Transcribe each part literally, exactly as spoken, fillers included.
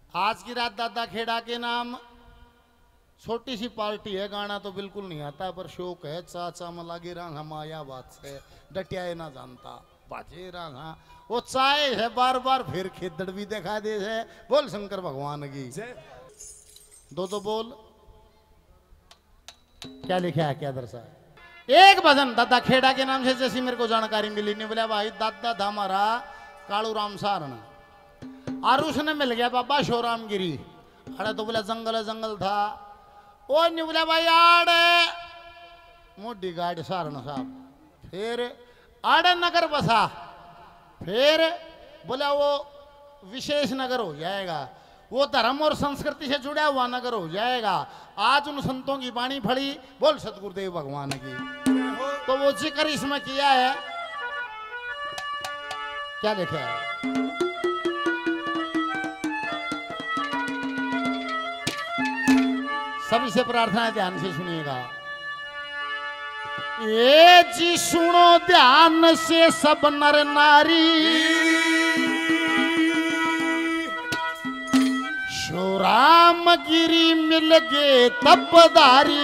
आज की रात दादा खेड़ा के नाम छोटी सी पार्टी है, गाना तो बिल्कुल नहीं आता पर शौक है। चाचा में लागे रहा माया बात से डटिया ना जानता बाजे रहा वो चाय है बार बार फिर खिदड़ भी दिखा दे है। बोल शंकर भगवान की दो दो बोल। क्या लिखा है क्या दर्शा है? एक भजन दादा खेड़ा के नाम से जैसी मेरे को जानकारी मिली नहीं बोला भाई दादा था हमारा कालू राम सारण और उसने मिल गया बाबा शोराम गिरी। अरे तो बोला जंगल जंगल था वो नहीं बोला भाई आड़े मोटी गाड़ी सारण साहब। फिर आड़े नगर बसा फिर बोला वो विशेष नगर हो जाएगा, वो धर्म और संस्कृति से जुड़ा हुआ नगर हो जाएगा। आज उन संतों की वाणी फड़ी बोल सतगुरुदेव भगवान की। तो वो जिक्र इसमें किया है, क्या लिखा है? सभी से प्रार्थना है ध्यान से सुनिएगा। ये जी सुनो ध्यान से सब नर नारी, शो राम गिरी मिल गे तपधारी।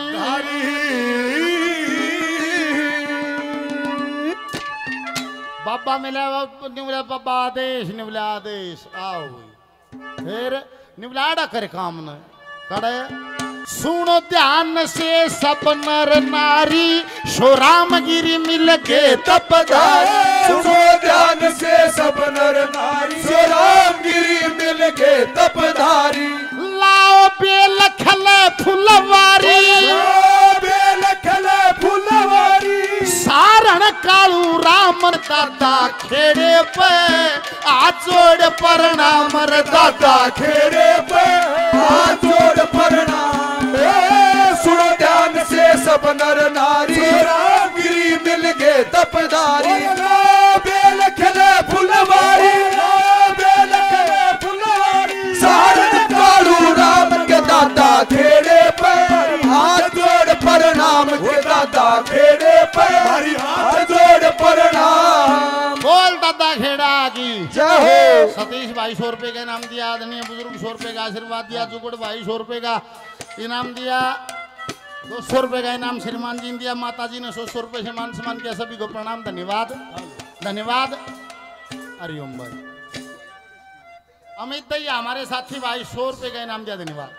बाबा मिला निवला बाबा आदेश निवला आदेश आओ। फिर निवलाड़ा करे काम न करे। सुनो ध्यान से सब नर नारी, शो राम गिरी मिल के तपधारी। सुनो ध्यान से सब नर नारी, शो राम गिरी मिल के तपधारी। लाओ बेल खले फुलवारी, बेल खले फुलवारी। सारण कालू राम दादा खेड़े पे आजोड़ प्रणाम रे दादा खेड़े पे आजोड़ प्रणाम। सुनो ध्यान से सब नर नारी, राम गिरी मिल के तपधारी। बेल खले फुलवारी, बेल खले फुलवारी। सारण कालू राम के दादा खेड़े पे हाथ जोड़ प्रणाम के दादा खेड़े पे हाथ जोड़ प्रणाम। बोल दादा खेड़ा की जय हो। सतीश भाई सौ रुपए का इनाम दिया, आदरणीय बुजुर्ग सौ रुपए का आशीर्वाद दिया, जुगड़ भाई सौ रुपए का इनाम दिया, दो सौ रुपए का इनाम श्रीमान जी ने दिया, माता जी ने सौ सौ रुपए से मान सम्मान किया। सभी को प्रणाम धन्यवाद धन्यवाद। हरिओम भाई अमित दैया हमारे साथी भाई सौ रुपए का इनाम दिया, धन्यवाद।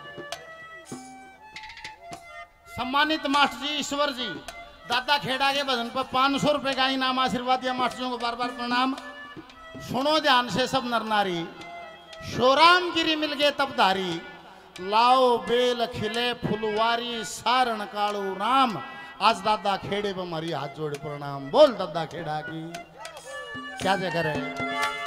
सम्मानित मास्टर जी ईश्वर जी दादा खेड़ा के भजन पर पांच सौ रुपए का इनाम आशीर्वाद दिया, मास्टरों को बार बार प्रणाम। सुनो ध्यान से सब नर नारी, शोराम गिरी मिल गए तपधारी। लाओ बेल खिले फुलवारी, सारण कालू राम। आज दादा खेड़े पर हमारी हाथ जोड़े प्रणाम। बोल दादा खेड़ा की क्या जगह है?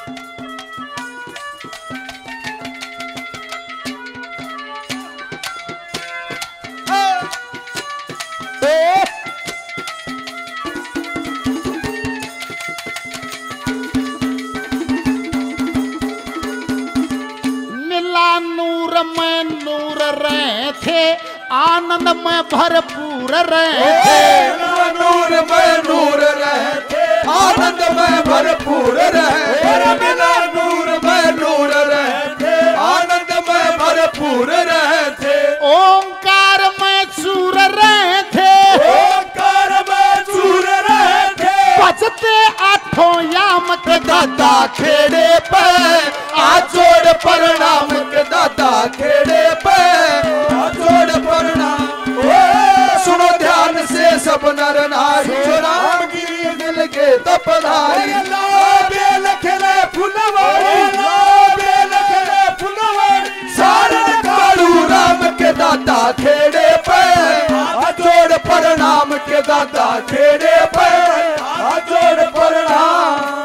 में नूर रहे थे, आनंद में भरपूर रहे थे। नूर में नूर रहे थे, आनंद में भरपूर रहे थे। नूर में नूर रहे थे, आनंद में भरपूर रहे थे। ओंकार में चूर रहे थे, ओंकार में चूर रहे थे। बजते आठों याम के दादा खेड़े पे आजोड़ प्रणाम के दादा खेड़े पे आजोड़ प्रणाम। सुनो ध्यान से सब नर नारी, राम गिरी मिल के तपधारी। बेल खिले फुलवारी, बेल खिले फुलवारी। सारण कालू राम के दादा खेड़े पे आजोड़ प्रणाम के दादा खेड़े पे आजोड़ प्रणाम।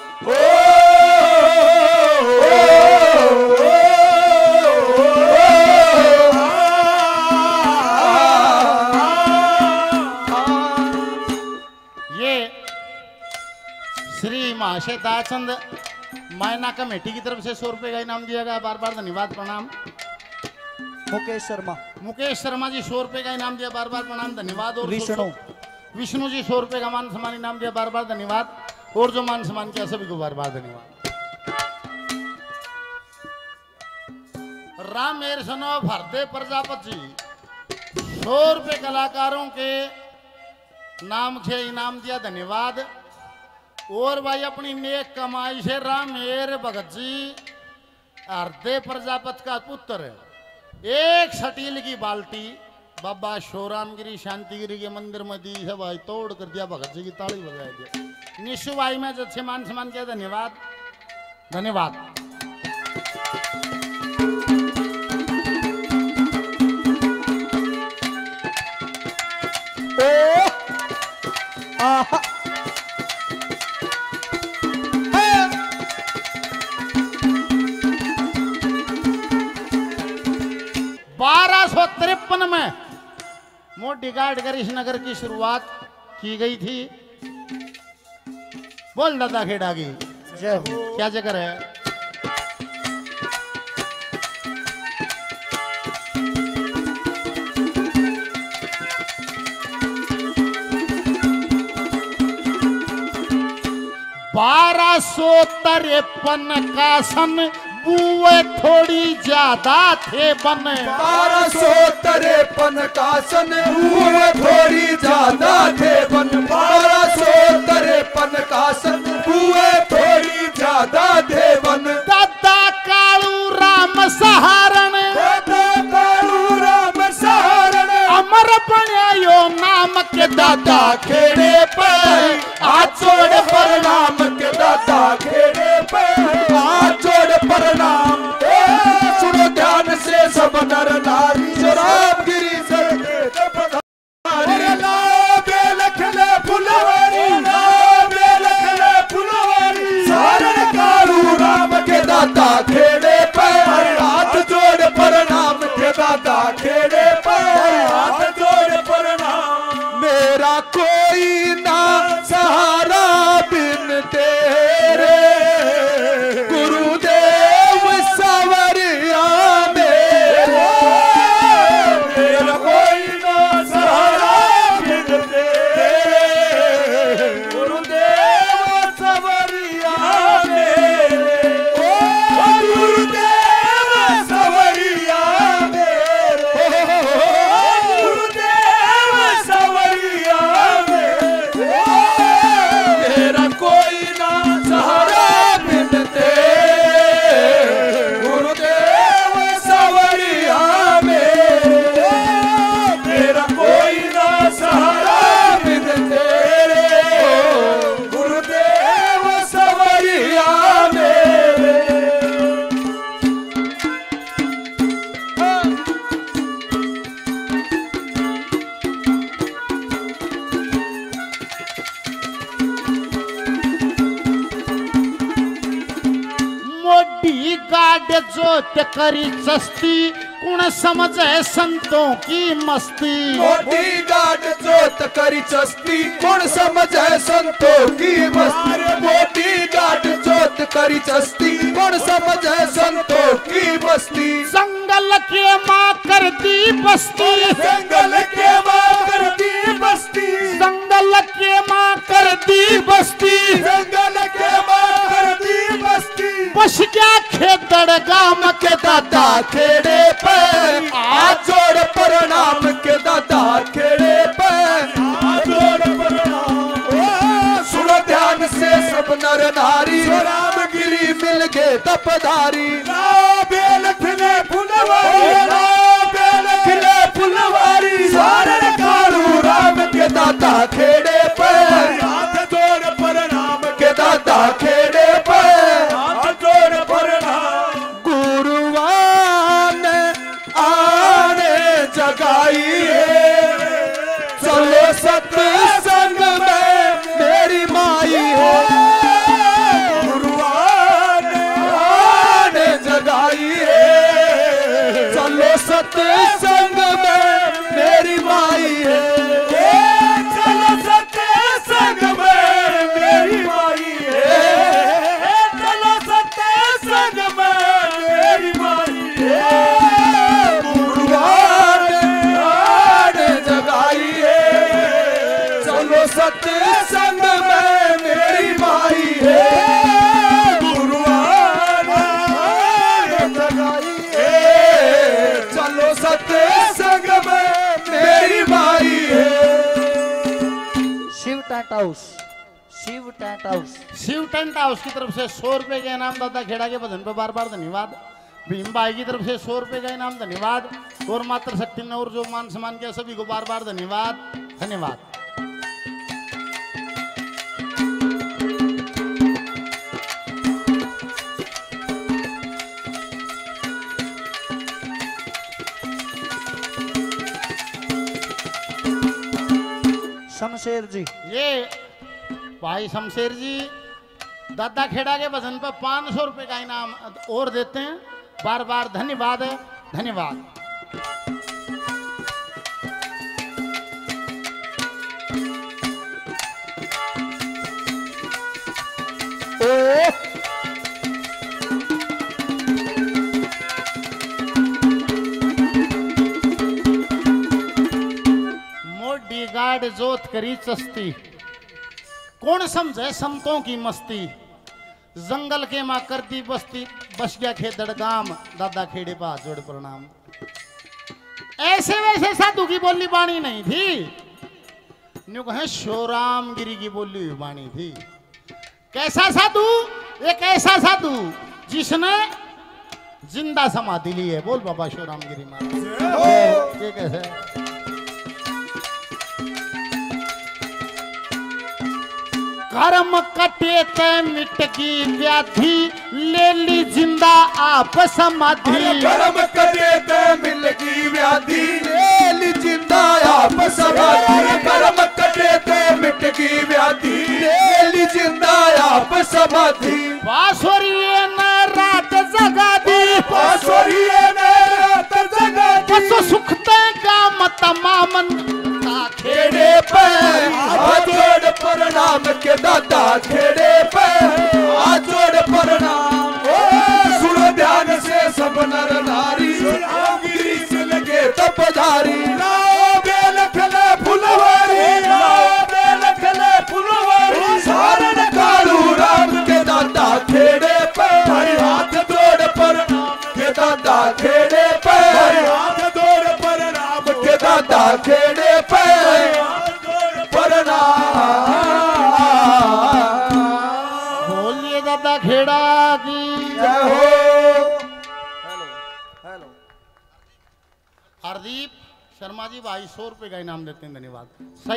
महाशय दाचंद मायना कमेटी की तरफ से सौ रुपए का इनाम दिया गया, बार बार धन्यवाद प्रणाम। मुकेश शर्मा मुकेश शर्मा जी सौ रुपए का इनाम दिया, बार बार प्रणाम धन्यवाद। और विष्णु विष्णु जी सौ रुपए का मान सम्मान इनाम दिया, बार बार धन्यवाद। और जो मान सम्मान किया सभी को बार बार धन्यवाद। रामेर सनो भरते प्रजापति सौ रुपये कलाकारों के नाम से इनाम दिया, धन्यवाद। और भाई अपनी नेक कमाई से रामेर भगत जी हरदे प्रजापति का पुत्र एक स्टील की बाल्टी बाबा शोरामगिरी शांतिगिरी के मंदिर में दी है भाई, तोड़ कर दिया, भगत जी की ताली बजाई दिया। निशु भाई में अच्छे मान सम्मान किया, धन्यवाद धन्यवाद। आहा बारह सौ तिरपन में मोटी गाड़ कर इस नगर की शुरुआत की गई थी। बोल दादा खेड़ा की जय हो। क्या चक्कर है? बारह सौ तिरपन का सन बुए थोड़ी ज्यादा थे बन। बारह सौ तिरपन का सन बुए थोड़ी ज्यादा थे बन। बारह सौ तिरपन का सन बुए थोड़ी ज्यादा थे बन। दादा कालू राम सहारण, दादा कालू राम सहारण, अमर बनायो नाम के दादा खेड़े पे आचोड़ प्रणाम के दादा खेड़े पे आचोड़ प्रणाम। सुनो ध्यान से सब नर नारी जो रामगिरी से लखले फुलवारी लखले फुलवारी सारण कालू राम के दादा खेड़े पे हाथ जोड़ प्रणाम के दादा खेड़े पे हाथ जोड़ प्रणाम। मेरा कोई ना सहारा बिन तेरे गुरुदेव सवरिया मेरे। मेरा कोई ना सहारा बिन तेरे गुरुदेव सवरिया मेरे। गुरुदेव सवरिया मेरे, गुरुदेव सवरिया मेरे। मेरा कोई ना सहारा बिन तेरे गुरुदेव सवरिया मेरे। मेरा कोई ना सहारा बिन तेरे गुरुदेव सवरिया मेरे। मोटी गाड़ जोत करी चस्ती कुण समझे संतों की मस्ती। मोटी गाड़ जोत करी चस्ती कौन समझे संतों की मस्ती। मोटी गाड़ जोत करी चस्ती कौन समझे संतों की मस्ती। जंगल के माँ कर दी बस्ती, जंगल के माँ कर दी बस्ती, जंगल के माँ कर दी बस्ती। जंगल के माँ कर दी बस्ती। बस क्या खेतड़ गाम के दादा खेड़े पे हाथ जोड़ प्रणाम के दादा खेड़े पे हाथ जोड़ प्रणाम। सुनो ध्यान से सब नर नारी रामगिरी मिल गए तपधारी। बेल खिले फुलवारी बेल खिले फुलवारी सारण कालू राम के दादा खेड़े पे हाथ जोड़ प्रणाम के दादा खेड़े पे हाथ जोड़ प्रणाम। गुरुवान आने जगाई है चलो सत्संग में मेरी माई है। गुरुवान आने जगाई है चलो सत्संग में मेरी माई है। चलो सत्संग में मेरी माई है। चलो सत्संग में मेरी माई है। गुरुवान आने जगाई है चलो सत्संग में मेरी माई है। गुरुवान आने जगाई है tent house, Shiv tent house. Shiv tent house की तरफ से सौ रुपए का इनाम दादा खेड़ा के भजन पे बार बार धन्यवाद। भीम भाई की तरफ से सौ रुपए का इनाम धन्यवाद। और मात्र शक्ति ने और जो मान सम्मान किया सभी को बार बार धन्यवाद धन्यवाद। शमशेर जी, ये भाई शमशेर जी दादा खेड़ा के भजन पर पाँच सौ रुपए का इनाम और देते हैं। बार बार धन्यवाद धन्यवाद। ओ मोडी गाड जोत करी चस्ती, कौन समझे संतों की मस्ती। जंगल के माँ करती बस्ती, बस गया खेतड़ गाम। दादा खेड़े पा जोड़ प्रणाम। ऐसे वैसे साधु की बोली बाणी नहीं थी, न्यू कहे शोराम गिरी की बोली हुई बाणी थी। कैसा साधु? एक ऐसा साधु जिसने जिंदा समाधि ली है। बोल बाबा शोराम गिरी महाराज। ये कैसे? कर्म कटे ते मिटकी व्याधि, ले ली जिंदा आप समाधि। कर्म करे ते मिलगी व्याधि, ले ली जिंदा आप समाधि। कर्म कटे ते मिटगी व्याधि, ले ली जिंदा आप समाधि। बांसुरिये ने रात जगा दी, बांसुरिये ने रात जगा दी। बस सुखते काम तमामन का खेड़े पे आजोड़ प्रणाम के दादा खेड़े पे आजोड़ प्रणाम। ओ सुनो ध्यान से सब नर नारी, गिरी से लगे तपधारी। लाओ बेलखले फुलवारी, लाओ बेलखले फुलवारी। सारण कालू राम के दादा खेड़े पे हाथ जोड़ प्रणाम के दादा खेड़े पे हाथ जोड़ प्रणाम के दादा खेड़े पे प्रणाम। बोलिए दादा खेड़ा की जय हो। Hello hello. हरदीप शर्मा जी भाई सौ रुपए का इनाम देते हैं। धन्यवाद।